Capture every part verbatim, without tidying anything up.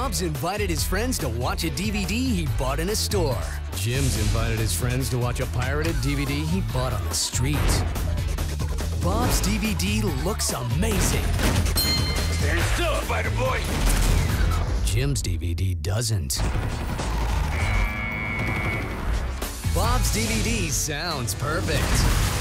Bob's invited his friends to watch a D V D he bought in a store. Jim's invited his friends to watch a pirated D V D he bought on the street. Bob's D V D looks amazing. Stand still, Spider Boy! Jim's D V D doesn't. Bob's D V D sounds perfect.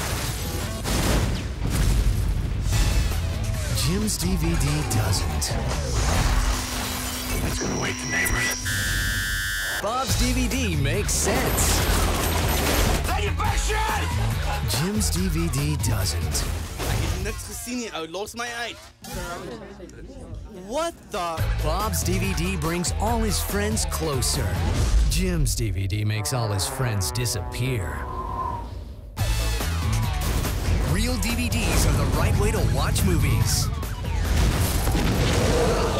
Jim's D V D doesn't. That's gonna wake the neighbors. Bob's D V D makes sense. Hey, you back shot! Jim's D V D doesn't. I hit next casino, I lost my eye. What the? Bob's D V D brings all his friends closer. Jim's D V D makes all his friends disappear. Real D V Ds are the right way to watch movies.